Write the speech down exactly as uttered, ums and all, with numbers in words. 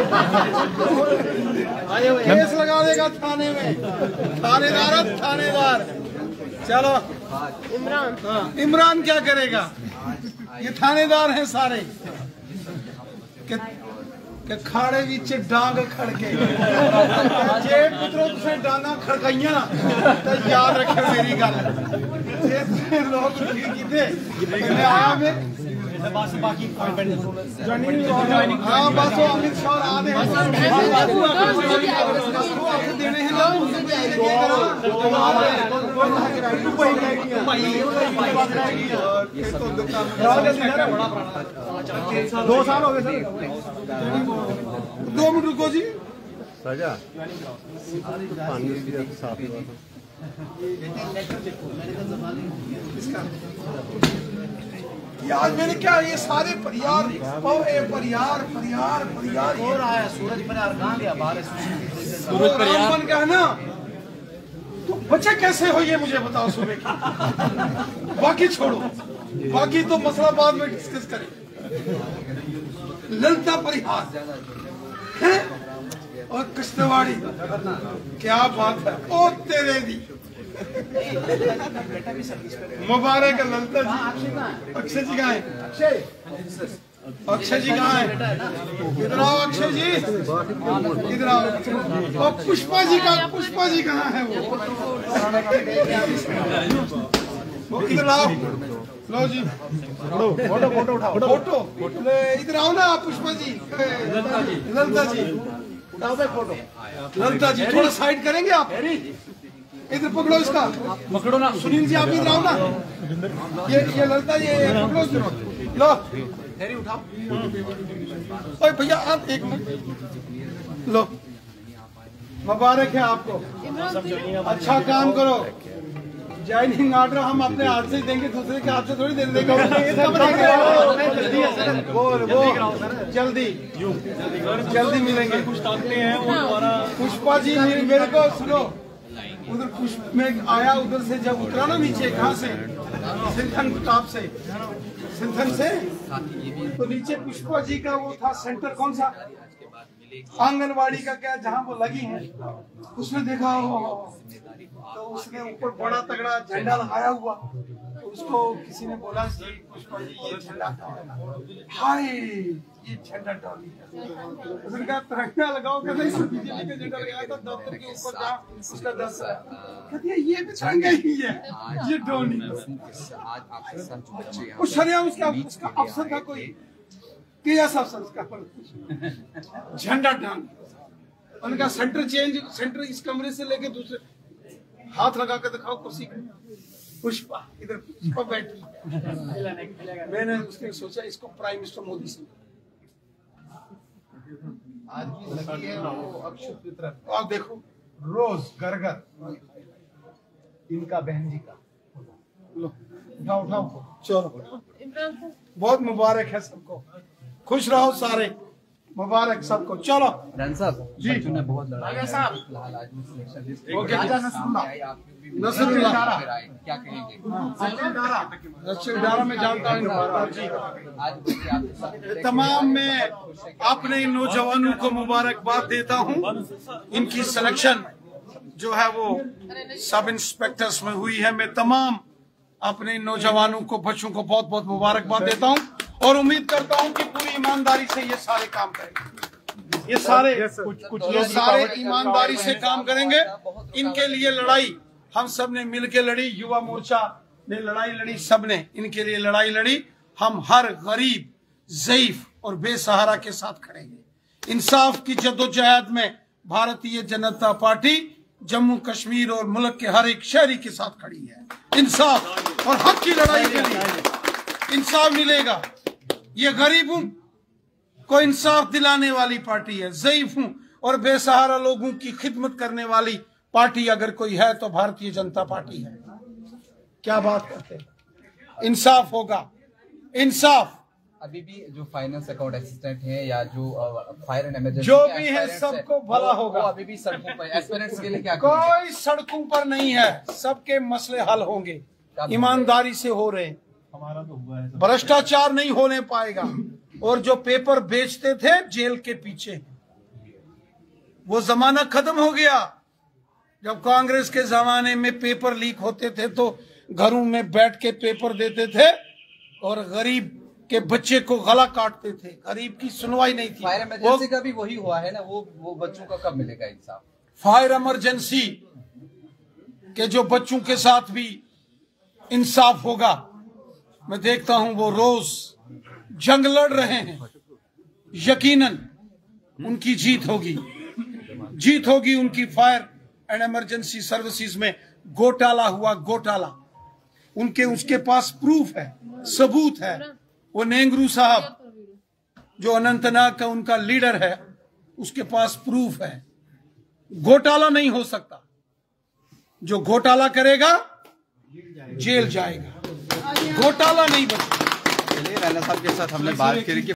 Case लगा देगा थाने में, थानेदार थानेदार। चलो इमरान, हाँ इमरान क्या करेगा? ये थानेदार हैं सारे के, के खाड़े बीच डांग खड़के जे पुत्रों से डांगा खड़काइया तो याद रखे मेरी गल। लोग आया में बस बाकी हाँ बस वो अमित शाह आ रहे देने हैं दो साल हो गए सर। दो मिनट रुको जी। सजा पानी भी साफ यार मैंने क्या ये सारे परियार परियार परियार परियार हो रहा है। सूरज परियार कहाँ गया? बाहर सूरज परियार बन गया ना। तो बच्चे कैसे हो ये मुझे बताओ सुबह की। बाकी छोड़ो, बाकी तो मसला बाद में डिस्कस करें। ललिता परिहार है और कृष्णवाड़ी, क्या बात है। ओ तेरे दी मुबारक ललिता जी। अक्षय जी कहाँ है? अक्षय अक्षय जी कहाँ है? इधर आओ अक्षय जी, इधर आओ। और पुष्पा जी का पुष्पा जी कहाँ है? वो इधर आओ। लो जी फोटो फोटो उठाओ फोटो। इधर आओ ना पुष्पा जी, ललिता जी उठाओ फोटो। ललिता जी थोड़ा साइड करेंगे आप? इधर पकड़ो इसका, पकड़ो ना। सुनील जी आप इधर आओ ना। ये ये ललिता जी पकड़ो। लो हेरी उठाओ। ओए भैया आप एक मिनट लो। मुबारक है आपको, अच्छा काम करो। ज्वाइनिंग ऑर्डर हम अपने हाथ से देंगे, दूसरे के हाथ से थोड़ी दे देंगे। वो वो जल्दी जल्दी मिलेंगे। पुष्पा जी मेरे को सुनो, उधर पुष्प में आया, उधर से जब उतरा ना नीचे, कहाँ से? सिंथन टॉप से, सिंथन से तो नीचे पुष्पा जी का वो था सेंटर। कौन सा? आंगनवाड़ी का क्या, जहाँ वो लगी है उसने देखा हो तो उसने ऊपर बड़ा तगड़ा झंडा लगाया हुआ। तो उसको किसी ने बोला जी पुष्पा जी ये झंडा हाय ये झंडा टॉली है। उसने कहा तिरंगा लगाओ। कहते बीजेपी का झंडा लगाया था दफ्तर के ऊपर जहाँ उसका दस है। कहती है ये तिरंगा ही है, ये टोनी। उस शरिया उसका उसका अफसर का कोई कैसा अफसर उसका झंडा टांग। उनका सेंटर चेंज, सेंटर इस कमरे से लेके दूसरे, हाथ लगा कर दिखाओ कुर्सी पे। पुष्पा इधर पुष्पा बैठी। मैंने उसने सोचा इसको प्राइम मिनिस्टर मोदी से आज की लगी है वो अक्षय तृतीया। आप देखो रोज घर घर इनका बहन जी का। लो उठाओ उठाओ चलो। बहुत मुबारक है सबको, खुश रहो सारे, मुबारक सबको। चलो साहब जी ने बहुत लड़ा साहब। नसरुल्लाह क्या कहेंगे? में जानता हूँ तमाम। मैं अपने नौजवानों को मुबारकबाद देता हूँ। इनकी सिलेक्शन जो है वो सब इंस्पेक्टर्स में हुई है। मैं तमाम अपने नौजवानों को, बच्चों को बहुत बहुत मुबारकबाद देता हूँ और उम्मीद करता हूँ कि पूरी ईमानदारी से ये सारे काम करेंगे। ये सारे कुछ कुछ ये सारे ईमानदारी से काम करेंगे। इनके लिए लड़ाई हम सब ने मिलकर लड़ी, युवा मोर्चा ने लड़ाई लड़ी, सब ने इनके लिए लड़ाई लड़ी। हम हर गरीब, ज़ईफ और बेसहारा के साथ खड़ेंगे। इंसाफ की जद्दोजहद में भारतीय जनता पार्टी जम्मू कश्मीर और मुल्क के हर एक शहरी के साथ खड़ी है। इंसाफ और हक की लड़ाई के लिए इंसाफ मिलेगा। ये गरीबों को इंसाफ दिलाने वाली पार्टी है, ज़ईफों और बेसहारा लोगों की खिदमत करने वाली पार्टी अगर कोई है तो भारतीय जनता पार्टी है। क्या बात करते हैं? इंसाफ होगा, इंसाफ। अभी भी जो फाइनेंस अकाउंट असिस्टेंट हैं या जो फायर एंड इमरजेंसी जो भी है सबको भला होगा। अभी भी सड़कों पर एस्पिरेंट्स के लिए क्या कोई सड़कों पर नहीं है, सबके मसले हल होंगे, ईमानदारी से हो रहे। हमारा तो हुआ है, भ्रष्टाचार नहीं होने पाएगा। और जो पेपर बेचते थे जेल के पीछे, वो जमाना खत्म हो गया। जब कांग्रेस के जमाने में पेपर लीक होते थे तो घरों में बैठ के पेपर देते थे और गरीब के बच्चे को गला काटते थे, गरीब की सुनवाई नहीं थी। फायर इमरजेंसी का भी वही हुआ है ना, वो वो बच्चों का कब मिलेगा इंसाफ? फायर इमरजेंसी के जो बच्चों के साथ भी इंसाफ होगा, मैं देखता हूं वो रोज जंग लड़ रहे हैं। यकीनन उनकी जीत होगी, जीत होगी उनकी। फायर एंड इमरजेंसी सर्विसेज में घोटाला हुआ, घोटाला उनके उसके पास प्रूफ है, सबूत है। वो नेंगरू साहब जो अनंतनाग का उनका लीडर है, उसके पास प्रूफ है। घोटाला नहीं हो सकता, जो घोटाला करेगा जेल जाएगा, घोटाला नहीं बचेगा। चलिए राणा साहब के साथ हमने बात करी कि